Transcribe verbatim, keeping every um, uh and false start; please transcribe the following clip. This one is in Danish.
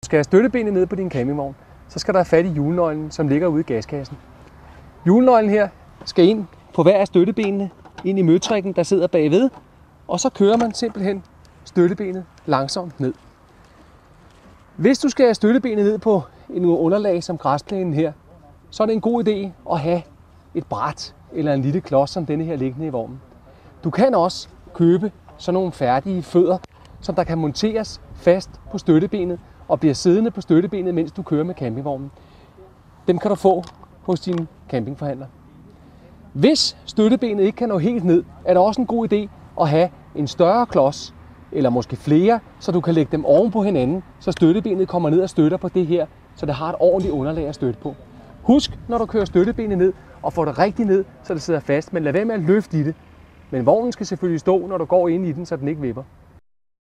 skal have støttebenet ned på din campingvogn, så skal der have fat i hjulenøglen, som ligger ude i gaskassen. Hjulenøglen her skal ind på hver af støttebenene, ind i møtrikken, der sidder bagved, og så kører man simpelthen støttebenet langsomt ned. Hvis du skal have støttebenet ned på en underlag som græsplænen her, så er det en god idé at have et bræt eller en lille klods som denne her liggende i vognen. Du kan også købe sådan nogle færdige fødder, som der kan monteres fast på støttebenet og bliver siddende på støttebenet, mens du kører med campingvognen. Dem kan du få hos din campingforhandler. Hvis støttebenet ikke kan nå helt ned, er det også en god idé at have en større klods, eller måske flere, så du kan lægge dem oven på hinanden, så støttebenet kommer ned og støtter på det her, så det har et ordentligt underlag at støtte på. Husk, når du kører støttebenet ned og får det rigtigt ned, så det sidder fast, men lad være med at løfte i det. Men vognen skal selvfølgelig stå, når du går ind i den, så den ikke vipper.